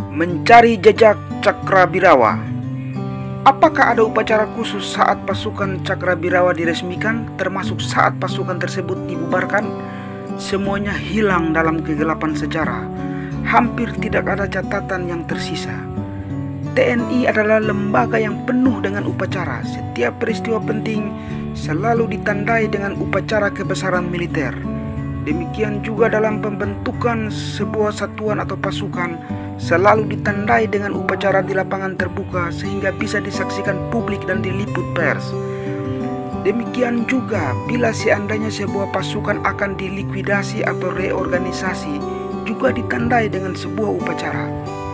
Mencari jejak Cakrabirawa. Apakah ada upacara khusus saat pasukan Cakrabirawa diresmikan, termasuk saat pasukan tersebut dibubarkan? Semuanya hilang dalam kegelapan sejarah. Hampir tidak ada catatan yang tersisa. TNI adalah lembaga yang penuh dengan upacara. Setiap peristiwa penting selalu ditandai dengan upacara kebesaran militer. Demikian juga dalam pembentukan sebuah satuan atau pasukan selalu ditandai dengan upacara di lapangan terbuka sehingga bisa disaksikan publik dan diliput pers. Demikian juga bila seandainya sebuah pasukan akan dilikuidasi atau reorganisasi juga ditandai dengan sebuah upacara.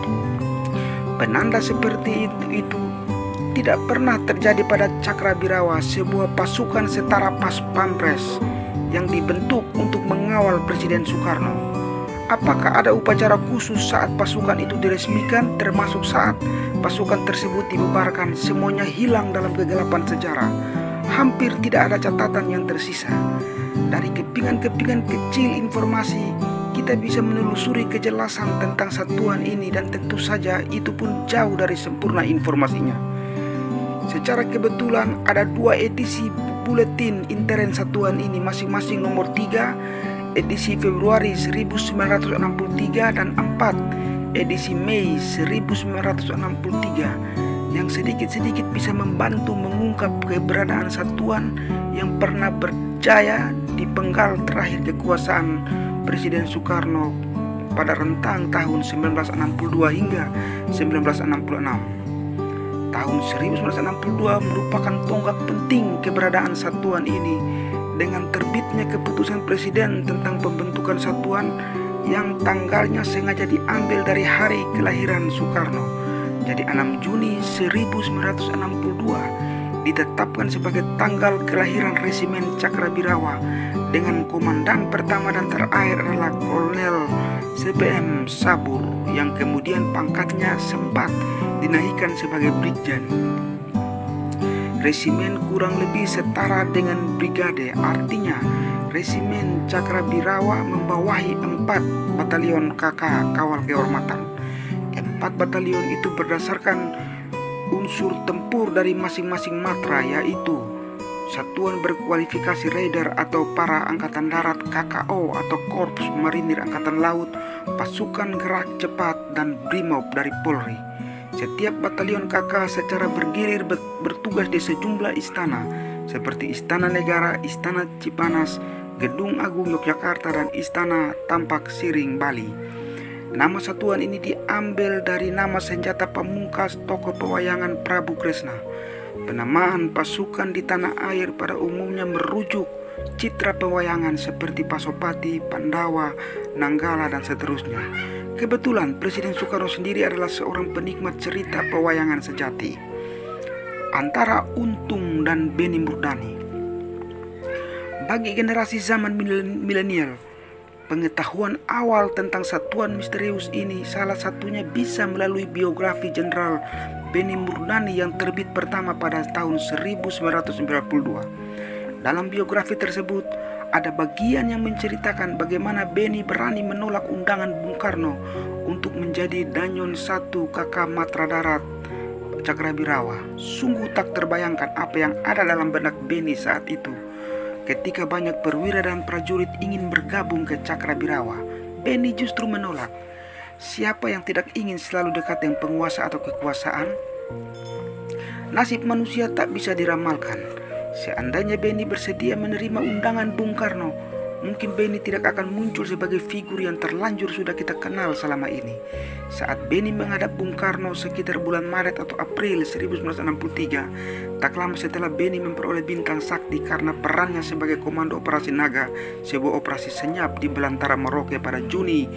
Penanda seperti itu tidak pernah terjadi pada Cakrabirawa, sebuah pasukan setara pas pampres yang dibentuk untuk mengawal Presiden Soekarno. Apakah ada upacara khusus saat pasukan itu diresmikan, termasuk saat pasukan tersebut dibubarkan? Semuanya hilang dalam kegelapan sejarah. Hampir tidak ada catatan yang tersisa. Dari kepingan-kepingan kecil informasi, kita bisa menelusuri kejelasan tentang satuan ini, dan tentu saja itu pun jauh dari sempurna informasinya. Secara kebetulan ada 2 edisi buletin intern satuan ini, masing-masing nomor 3 edisi Februari 1963 dan 4 edisi Mei 1963 yang sedikit-sedikit bisa membantu mengungkap keberadaan satuan yang pernah berjaya di penggal terakhir kekuasaan Presiden Soekarno pada rentang tahun 1962 hingga 1966. Tahun 1962 merupakan tonggak penting keberadaan satuan ini dengan terbitnya keputusan Presiden tentang pembentukan satuan yang tanggalnya sengaja diambil dari hari kelahiran Soekarno. Jadi 6 Juni 1962 ditetapkan sebagai tanggal kelahiran Resimen Cakrabirawa dengan komandan pertama dan terakhir adalah Kolonel CPM Sabur yang kemudian pangkatnya sempat dinaikkan sebagai Brigjen. Resimen kurang lebih setara dengan brigade, artinya Resimen Cakrabirawa membawahi 4 batalion KK Kawal Kehormatan. 4 batalion itu berdasarkan unsur tempur dari masing-masing matra, yaitu Satuan Berkualifikasi Raider atau para Angkatan Darat KKO atau Korps Marinir Angkatan Laut, Pasukan Gerak Cepat, dan Brimob dari Polri. Setiap batalion KK secara bergilir bertugas di sejumlah istana seperti Istana Negara, Istana Cipanas, Gedung Agung Yogyakarta, dan Istana Tampak Siring Bali. Nama satuan ini diambil dari nama senjata pamungkas tokoh pewayangan Prabu Kresna. Penamaan pasukan di tanah air pada umumnya merujuk citra pewayangan seperti Pasopati, Pandawa, Nanggala, dan seterusnya. Kebetulan Presiden Soekarno sendiri adalah seorang penikmat cerita pewayangan sejati. Antara Untung dan Beni Murdani. Bagi generasi zaman milenial, pengetahuan awal tentang satuan misterius ini salah satunya bisa melalui biografi Jenderal Beni Murdani yang terbit pertama pada tahun 1992. Dalam biografi tersebut ada bagian yang menceritakan bagaimana Beni berani menolak undangan Bung Karno untuk menjadi Danyon 1 KK Matra Darat Cakrabirawa. Sungguh tak terbayangkan apa yang ada dalam benak Beni saat itu. Ketika banyak perwira dan prajurit ingin bergabung ke Cakrabirawa, Beni justru menolak. Siapa yang tidak ingin selalu dekat dengan penguasa atau kekuasaan? Nasib manusia tak bisa diramalkan. Seandainya Beni bersedia menerima undangan Bung Karno, mungkin Beni tidak akan muncul sebagai figur yang terlanjur sudah kita kenal selama ini. Saat Beni menghadap Bung Karno sekitar bulan Maret atau April 1963, tak lama setelah Beni memperoleh bintang sakti karena perannya sebagai Komando Operasi Naga, sebuah operasi senyap di belantara Merauke pada Juni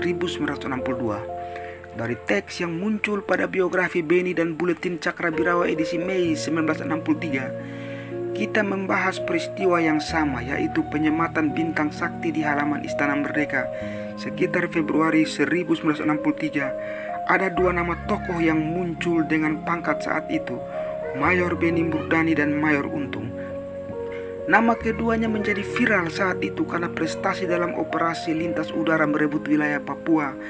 1962. Dari teks yang muncul pada biografi Beni dan Buletin Cakrabirawa edisi Mei 1963, kita membahas peristiwa yang sama, yaitu penyematan bintang sakti di halaman Istana Merdeka sekitar Februari 1963. Ada 2 nama tokoh yang muncul dengan pangkat saat itu, Mayor Beni Murdani dan Mayor Untung. Nama keduanya menjadi viral saat itu karena prestasi dalam operasi lintas udara merebut wilayah Papua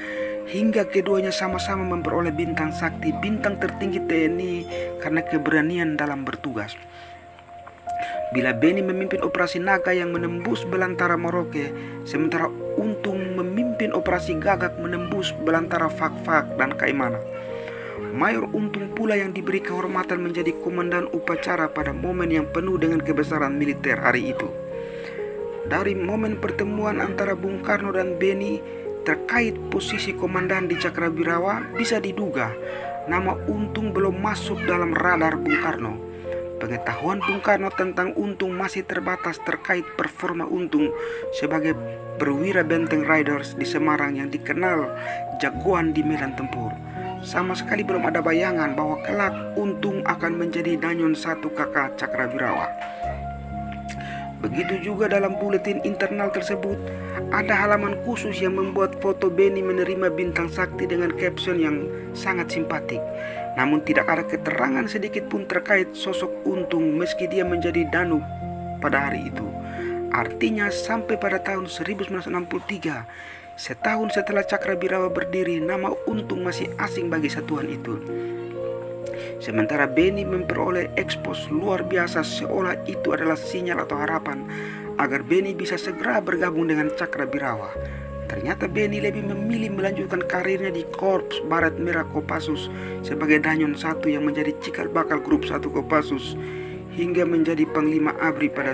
hingga keduanya sama-sama memperoleh bintang sakti, bintang tertinggi TNI karena keberanian dalam bertugas. Bila Beni memimpin operasi Naga yang menembus belantara Merauke, sementara Untung memimpin operasi Gagak menembus belantara Fak-Fak dan Kaimana. Mayor Untung pula yang diberi kehormatan menjadi komandan upacara pada momen yang penuh dengan kebesaran militer hari itu. Dari momen pertemuan antara Bung Karno dan Beni terkait posisi komandan di Cakrabirawa, bisa diduga nama Untung belum masuk dalam radar Bung Karno. Pengetahuan Bung Karno tentang Untung masih terbatas terkait performa Untung sebagai perwira benteng Riders di Semarang yang dikenal jagoan di medan tempur. Sama sekali belum ada bayangan bahwa kelak Untung akan menjadi Danyon 1 KK Cakrabirawa. Begitu juga dalam buletin internal tersebut, ada halaman khusus yang membuat foto Beni menerima bintang sakti dengan caption yang sangat simpatik. Namun tidak ada keterangan sedikit pun terkait sosok Untung meski dia menjadi Danub pada hari itu. Artinya sampai pada tahun 1963, setahun setelah Cakrabirawa berdiri, nama Untung masih asing bagi satuan itu. Sementara Beni memperoleh ekspos luar biasa seolah itu adalah sinyal atau harapan agar Beni bisa segera bergabung dengan Cakrabirawa. Ternyata Beni lebih memilih melanjutkan karirnya di Korps Baret Merah Kopassus sebagai Danyon 1 yang menjadi cikal bakal Grup 1 Kopassus hingga menjadi Panglima ABRI pada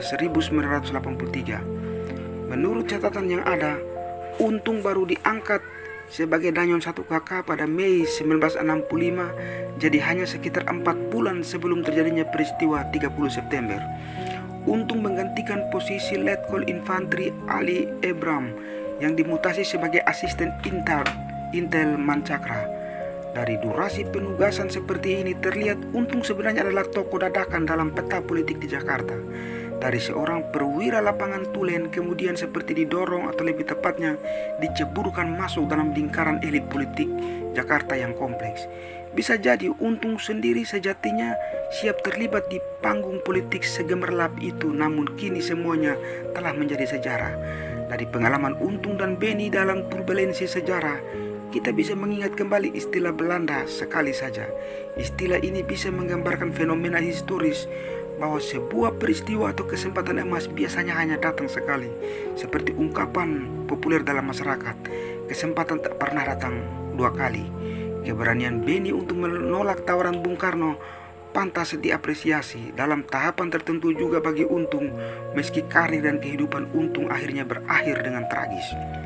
1983. Menurut catatan yang ada, Untung baru diangkat sebagai Danyon 1 KK pada Mei 1965, jadi hanya sekitar 4 bulan sebelum terjadinya peristiwa 30 September. Untung menggantikan posisi Letkol Infantri Ali Ebram yang dimutasi sebagai asisten Intel Mancakra. Dari durasi penugasan seperti ini terlihat Untung sebenarnya adalah tokoh dadakan dalam peta politik di Jakarta. Dari seorang perwira lapangan tulen kemudian seperti didorong atau lebih tepatnya diceburkan masuk dalam lingkaran elit politik Jakarta yang kompleks. Bisa jadi Untung sendiri sejatinya siap terlibat di panggung politik segemerlap itu, namun kini semuanya telah menjadi sejarah. Dari pengalaman Untung dan Beni dalam turbulensi sejarah, kita bisa mengingat kembali istilah Belanda sekali saja. Istilah ini bisa menggambarkan fenomena historis bahwa sebuah peristiwa atau kesempatan emas biasanya hanya datang sekali. Seperti ungkapan populer dalam masyarakat, kesempatan tak pernah datang 2 kali. Keberanian Beni untuk menolak tawaran Bung Karno pantas diapresiasi. Dalam tahapan tertentu juga bagi Untung, meski karir dan kehidupan Untung akhirnya berakhir dengan tragis.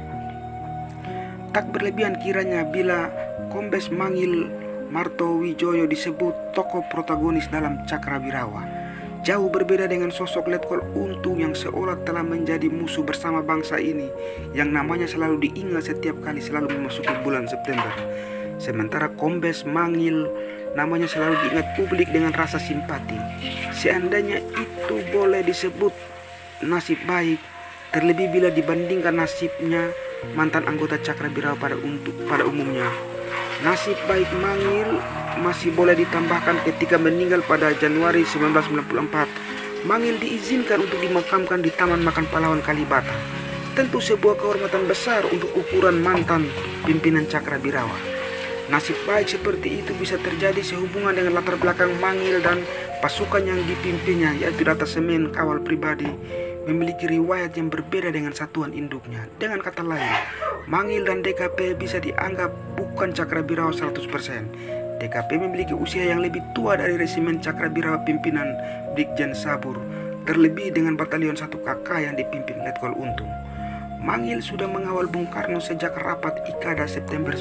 Tak berlebihan kiranya bila Kombes Mangil Martowijoyo disebut tokoh protagonis dalam Cakrabirawa. Jauh berbeda dengan sosok Letkol Untung yang seolah telah menjadi musuh bersama bangsa ini, yang namanya selalu diingat setiap kali selalu memasuki bulan September. Sementara Kombes Mangil namanya selalu diingat publik dengan rasa simpati. Seandainya itu boleh disebut nasib baik, terlebih bila dibandingkan nasibnya mantan anggota Cakrabirawa pada umumnya. Nasib baik Mangil masih boleh ditambahkan ketika meninggal pada Januari 1994. Mangil diizinkan untuk dimakamkan di Taman Makam Pahlawan Kalibata. Tentu sebuah kehormatan besar untuk ukuran mantan pimpinan Cakrabirawa. Nasib baik seperti itu bisa terjadi sehubungan dengan latar belakang Mangil dan pasukan yang dipimpinnya, yaitu Datasemen Kawal Pribadi, memiliki riwayat yang berbeda dengan satuan induknya. Dengan kata lain, Mangil dan DKP bisa dianggap bukan Cakrabirawa 100%. DKP memiliki usia yang lebih tua dari resimen Cakrabirawa pimpinan Brigjen Sabur, terlebih dengan batalion 1 KK yang dipimpin Letkol Untung. Mangil sudah mengawal Bung Karno sejak rapat IKADA September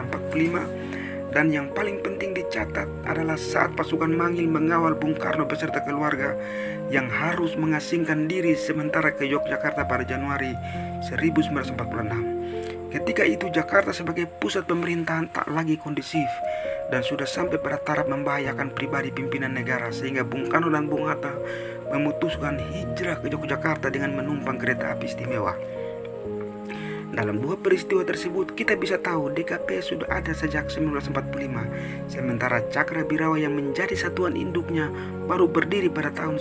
1945, dan yang paling penting dicatat adalah saat pasukan Mangil mengawal Bung Karno beserta keluarga yang harus mengasingkan diri sementara ke Yogyakarta pada Januari 1946. Ketika itu Jakarta sebagai pusat pemerintahan tak lagi kondusif dan sudah sampai pada taraf membahayakan pribadi pimpinan negara, sehingga Bung Karno dan Bung Hatta memutuskan hijrah ke Yogyakarta dengan menumpang kereta api istimewa. Dalam 2 peristiwa tersebut kita bisa tahu DKP sudah ada sejak 1945, sementara Cakrabirawa yang menjadi satuan induknya baru berdiri pada tahun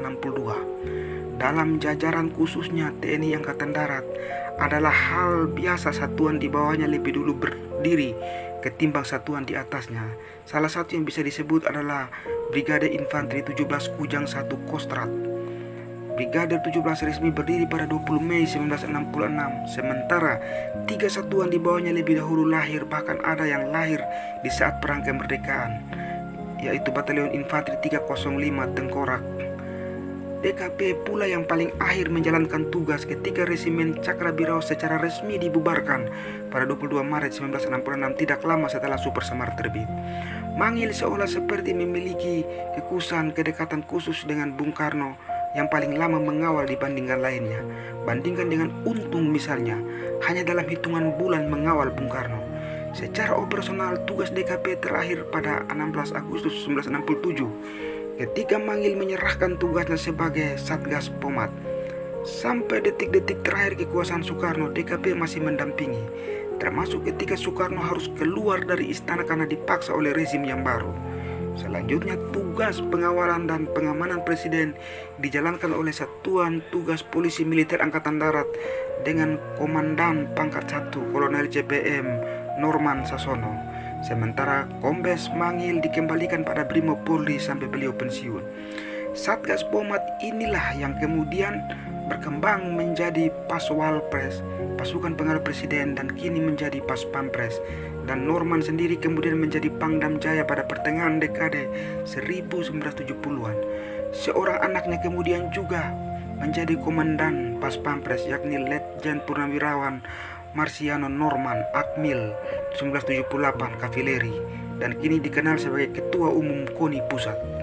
1962. Dalam jajaran khususnya TNI Angkatan Darat adalah hal biasa satuan di bawahnya lebih dulu berdiri ketimbang satuan di atasnya. Salah satu yang bisa disebut adalah Brigade Infanteri 17 Kujang 1 Kostrad. Brigade 17 resmi berdiri pada 20 Mei 1966, sementara 3 satuan di bawahnya lebih dahulu lahir, bahkan ada yang lahir di saat Perang Kemerdekaan, yaitu Batalion Infanteri 305 Tengkorak. DKP pula yang paling akhir menjalankan tugas ketika Resimen Cakrabirawa secara resmi dibubarkan pada 22 Maret 1966, tidak lama setelah Super Semar terbit. Mangil seolah seperti memiliki kedekatan khusus dengan Bung Karno yang paling lama mengawal dibandingkan lainnya. Bandingkan dengan Untung misalnya, hanya dalam hitungan bulan mengawal Bung Karno. Secara operasional, tugas DKP terakhir pada 16 Agustus 1967 ketika Mangil menyerahkan tugasnya sebagai Satgas Pomat. Sampai detik-detik terakhir kekuasaan Soekarno, DKP masih mendampingi, termasuk ketika Soekarno harus keluar dari istana karena dipaksa oleh rezim yang baru. Selanjutnya, tugas pengawalan dan pengamanan presiden dijalankan oleh Satuan Tugas Polisi Militer Angkatan Darat dengan Komandan Pangkat 1 Kolonel CPM Norman Sasono. Sementara Kombes Mangil dikembalikan pada Brimob Polri sampai beliau pensiun. Satgas Pomat inilah yang kemudian berkembang menjadi Paswalpres, pasukan pengawal presiden, dan kini menjadi Pas Pampres. Dan Norman sendiri kemudian menjadi Pangdam Jaya pada pertengahan dekade 1970-an. Seorang anaknya kemudian juga menjadi komandan Pas Pampres, yakni Letjen Purnawirawan Marsiano Norman Akmil 1978 Kavaleri, dan kini dikenal sebagai Ketua Umum KONI Pusat.